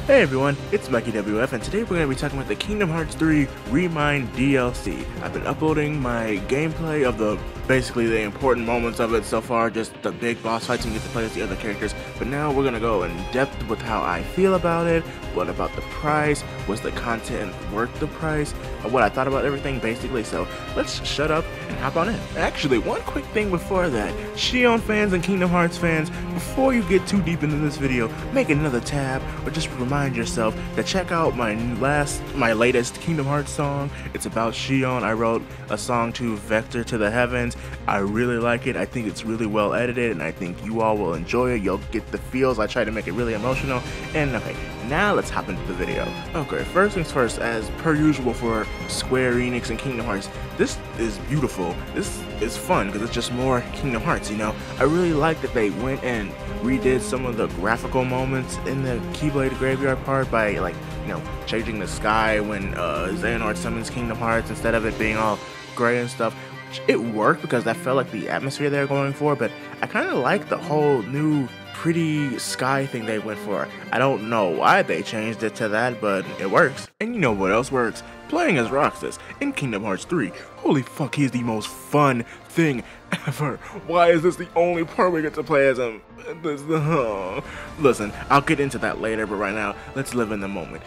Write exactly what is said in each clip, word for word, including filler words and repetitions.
Hey everyone, it's Mikey W F, and today we're going to be talking about the Kingdom Hearts three Remind D L C. I've been uploading my gameplay of the basically the important moments of it so far, just the big boss fights and get to play as the other characters, but now we're going to go in depth with how I feel about it, what about the price, was the content worth the price, what I thought about everything basically. So let's shut up and hop on in. Actually, one quick thing before that, Xion fans and Kingdom Hearts fans, before you get too deep into this video, make another tab or just remind yourself to check out my last, my latest Kingdom Hearts song. It's about Xion. I wrote a song to Vector to the Heavens. I really like it. I think it's really well edited, and I think you all will enjoy it. You'll get the feels. I try to make it really emotional. And okay, now let's hop into the video. Okay, first things first, as per usual for Square Enix and Kingdom Hearts, this is beautiful. This is fun because it's just more Kingdom Hearts, you know? I really like that they went and redid some of the graphical moments in the Keyblade Graveyard part by, like, you know, changing the sky when uh, Xehanort summons Kingdom Hearts instead of it being all gray and stuff. It worked because that felt like the atmosphere they were going for, but I kind of like the whole new pretty sky thing they went for. I don't know why they changed it to that, but it works. And you know what else works? Playing as Roxas in Kingdom Hearts three. Holy fuck, he's the most fun thing ever. Why is this the only part we get to play as him? This, uh, listen, I'll get into that later, but right now, let's live in the moment.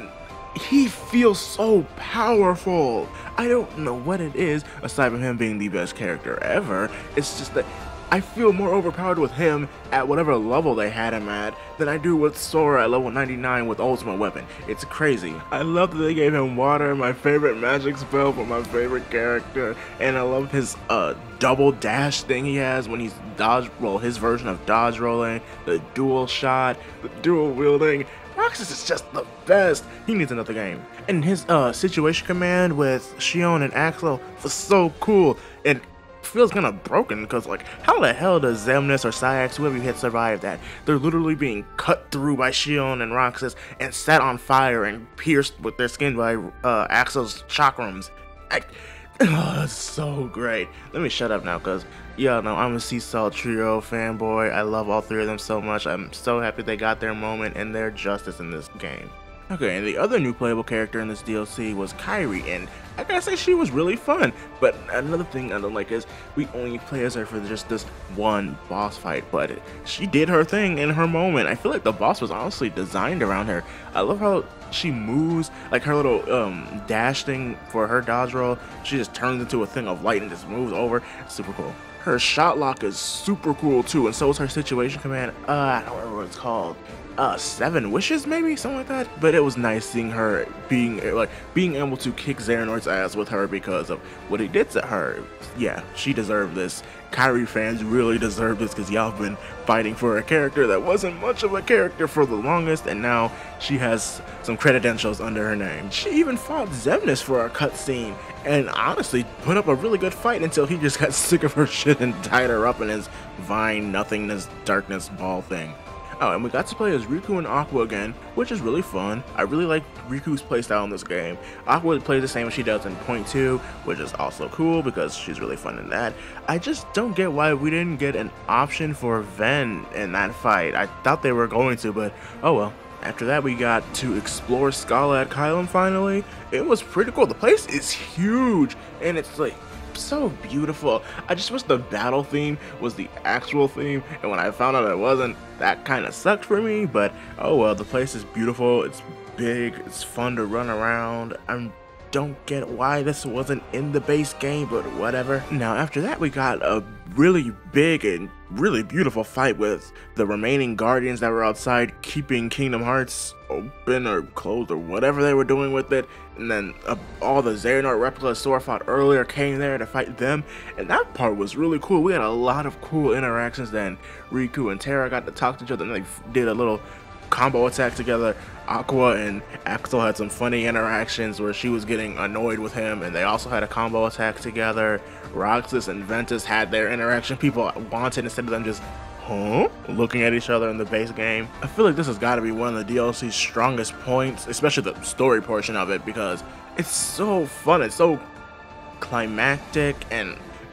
He feels so powerful. I don't know what it is, aside from him being the best character ever. It's just that I feel more overpowered with him at whatever level they had him at than I do with Sora at level ninety-nine with Ultimate Weapon. It's crazy. I love that they gave him water, my favorite magic spell for my favorite character, and I love his uh, double dash thing he has when he's dodge, well, his version of dodge rolling, the dual shot, the dual wielding. Roxas is just the best. He needs another game. And his uh, situation command with Xion and Axel was so cool. And feels kind of broken because, like, how the hell does Xemnas or Saïx, whoever you hit, survive that? They're literally being cut through by Xion and Roxas and set on fire and pierced with their skin by uh, Axel's chakrams. I, oh, that's so great. Let me shut up now because, yeah, no, I'm a Sea Salt Trio fanboy. I love all three of them so much. I'm so happy they got their moment and their justice in this game. Okay, and the other new playable character in this D L C was Kairi, and I gotta say she was really fun. But another thing I don't like is we only play as her for just this one boss fight, but she did her thing in her moment. I feel like the boss was honestly designed around her. I love how she moves, like her little um, dash thing for her dodge roll. She just turns into a thing of light and just moves over. It's super cool. Her shot lock is super cool too, and so is her situation command. Uh, I don't remember what it's called. Uh, seven wishes maybe, something like that. But it was nice seeing her being like being able to kick Xehanort's ass with her because of what he did to her. Yeah, she deserved this. Kairi fans really deserve this because y'all been fighting for a character that wasn't much of a character for the longest, and now she has some credentials under her name. She even fought Xemnas for a cutscene, and honestly put up a really good fight until he just got sick of her shit and tied her up in his vine nothingness darkness ball thing. Oh, and we got to play as Riku and Aqua again, which is really fun. I really like Riku's playstyle in this game. Aqua plays the same as she does in Point two, which is also cool because she's really fun in that. I just don't get why we didn't get an option for Ven in that fight. I thought they were going to, but oh well. After that, we got to explore Scala at Kylam finally. It was pretty cool. The place is huge, and it's like so beautiful. I just wish the battle theme was the actual theme, and when I found out it wasn't, that kind of sucked for me, but oh well. The place is beautiful, it's big, it's fun to run around. I don't get why this wasn't in the base game, but whatever. Now after that, we got a really big and really beautiful fight with the remaining guardians that were outside keeping Kingdom Hearts open or closed or whatever they were doing with it, and then uh, all the Xehanort replicas Sora fought earlier came there to fight them, and that part was really cool. We had a lot of cool interactions then. Riku and Terra got to talk to each other, and they did a little combo attack together. Aqua and Axel had some funny interactions where she was getting annoyed with him, and they also had a combo attack together. Roxas and Ventus had their interaction people wanted instead of them just huh? looking at each other in the base game. I feel like this has got to be one of the D L C's strongest points, especially the story portion of it, because it's so fun, it's so climactic and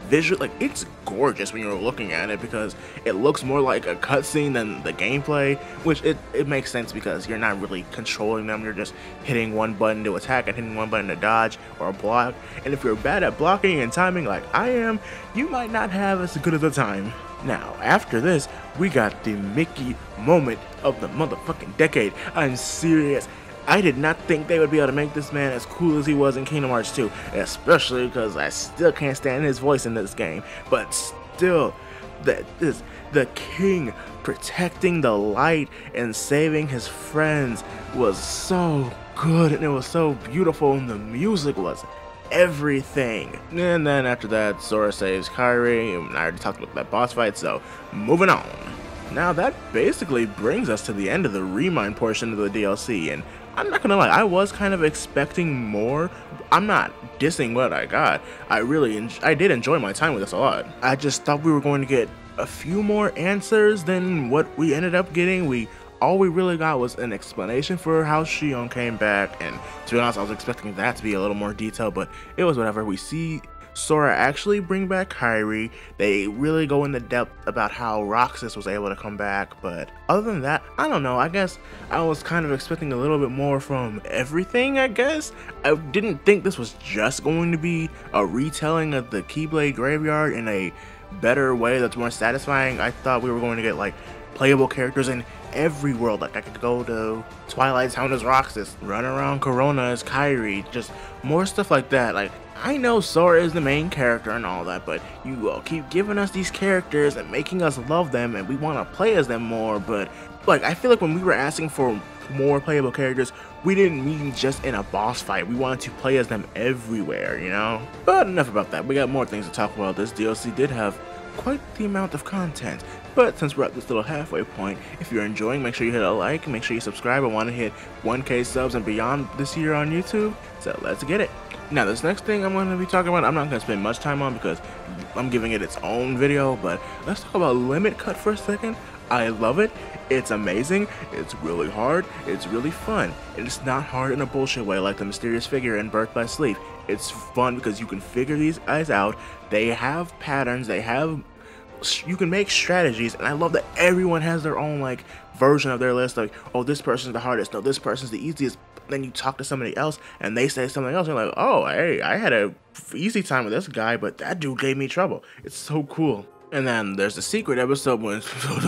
visual, like it's gorgeous when you're looking at it because it looks more like a cutscene than the gameplay, which it, it makes sense because you're not really controlling them, you're just hitting one button to attack and hitting one button to dodge or block, and if you're bad at blocking and timing like I am, you might not have as good of a time. Now, after this, we got the Mickey moment of the motherfucking decade. I'm serious. I did not think they would be able to make this man as cool as he was in Kingdom Hearts two, especially because I still can't stand his voice in this game. But still, that this the king protecting the light and saving his friends was so good, and it was so beautiful, and the music was everything. And then after that, Sora saves Kairi, and I already talked about that boss fight, so moving on. Now that basically brings us to the end of the Remind portion of the D L C, and I'm not gonna lie, I was kind of expecting more. I'm not dissing what I got. I really, I did enjoy my time with this a lot. I just thought we were going to get a few more answers than what we ended up getting. We all we really got was an explanation for how Xion came back, and to be honest, I was expecting that to be a little more detailed, but it was whatever. We see Sora actually bring back Kairi. They really go into depth about how Roxas was able to come back, but other than that, I don't know. I guess I was kind of expecting a little bit more from everything, I guess. I didn't think this was just going to be a retelling of the Keyblade Graveyard in a better way that's more satisfying. I thought we were going to get like playable characters in every world. Like I could go to Twilight Town as Roxas, run around Corona as Kairi, just more stuff like that. Like, I know Sora is the main character and all that, but you all keep giving us these characters and making us love them, and we want to play as them more. But like, I feel like when we were asking for more playable characters, we didn't mean just in a boss fight. We wanted to play as them everywhere, you know? But enough about that. We got more things to talk about. This D L C did have quite the amount of content, but since we're at this little halfway point, if you're enjoying, make sure you hit a like, make sure you subscribe. I want to hit one K subs and beyond this year on YouTube, so let's get it. Now this next thing I'm going to be talking about, I'm not going to spend much time on because I'm giving it its own video, but let's talk about Limit Cut for a second. I love it. It's amazing. It's really hard. It's really fun. And it's not hard in a bullshit way like the mysterious figure in Birth by Sleep. It's fun because you can figure these guys out. They have patterns. They have, you can make strategies, and I love that everyone has their own like version of their list. Like, oh, this person's the hardest. No, this person's the easiest. Then you talk to somebody else and they say something else. You're like, oh, hey, I had a easy time with this guy, but that dude gave me trouble. It's so cool. And then there's the secret episode when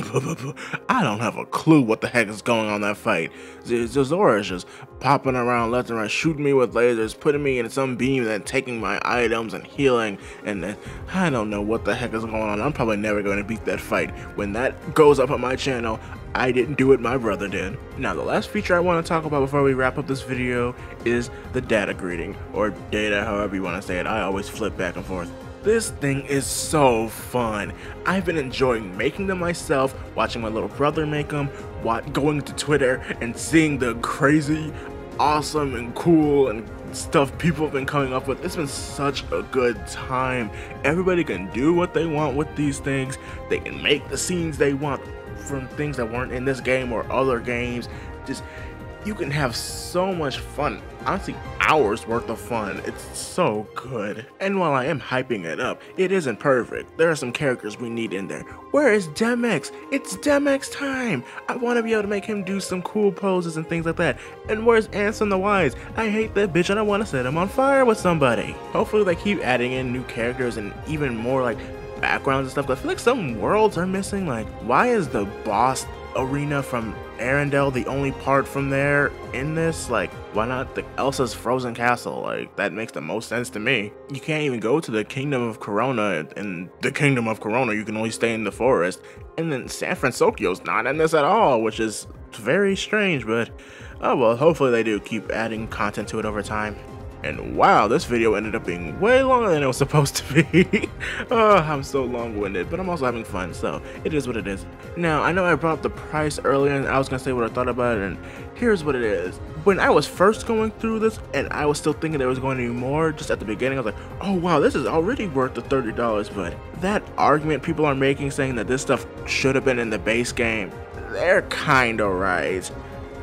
I don't have a clue what the heck is going on in that fight. Zora is just popping around left and right, shooting me with lasers, putting me in some beam, then taking my items and healing. And then I don't know what the heck is going on. I'm probably never going to beat that fight. When that goes up on my channel, I didn't do it, my brother did. Now the last feature I want to talk about before we wrap up this video is the data greeting, or data, however you want to say it. I always flip back and forth. This thing is so fun. I've been enjoying making them myself, watching my little brother make them, going to Twitter and seeing the crazy, awesome, and cool and stuff people have been coming up with. It's been such a good time. Everybody can do what they want with these things. They can make the scenes they want from things that weren't in this game or other games. Just, you can have so much fun. Honestly, hours worth of fun. It's so good. And while I am hyping it up, it isn't perfect. There are some characters we need in there. Where is Demyx? It's Demyx time! I want to be able to make him do some cool poses and things like that. And where's Ansem the Wise? I hate that bitch and I want to set him on fire with somebody. Hopefully they keep adding in new characters and even more like backgrounds and stuff. I feel like some worlds are missing. Like, why is the boss arena from Arendelle the only part from there in this? Like, why not the Elsa's Frozen Castle? Like, that makes the most sense to me. You can't even go to the Kingdom of Corona. In the Kingdom of Corona, you can only stay in the forest. And then San Francisco's not in this at all, which is very strange, but oh well, hopefully they do keep adding content to it over time. And wow, this video ended up being way longer than it was supposed to be. Oh, I'm so long-winded, but I'm also having fun, so it is what it is. Now, I know I brought up the price earlier, and I was gonna say what I thought about it, and here's what it is. When I was first going through this, and I was still thinking there was going to be more, just at the beginning, I was like, oh wow, this is already worth the thirty dollars, but that argument people are making saying that this stuff should have been in the base game, they're kinda right. And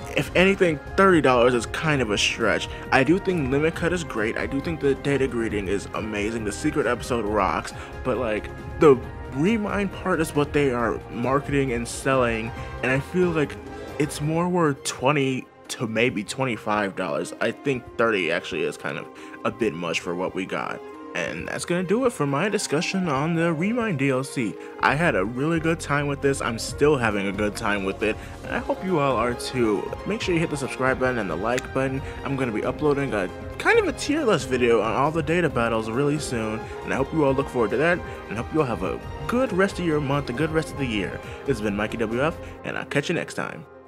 if anything, thirty dollars is kind of a stretch. I do think Limit Cut is great. I do think the data greeting is amazing. The secret episode rocks, but like the Remind part is what they are marketing and selling, and I feel like it's more worth twenty to maybe twenty-five dollars. I think thirty actually is kind of a bit much for what we got. And that's gonna do it for my discussion on the Remind D L C. I had a really good time with this. I'm still having a good time with it, and I hope you all are too. Make sure you hit the subscribe button and the like button. I'm gonna be uploading a kind of a tier list video on all the data battles really soon, and I hope you all look forward to that, and I hope you all have a good rest of your month, a good rest of the year. This has been Mikey W F, and I'll catch you next time.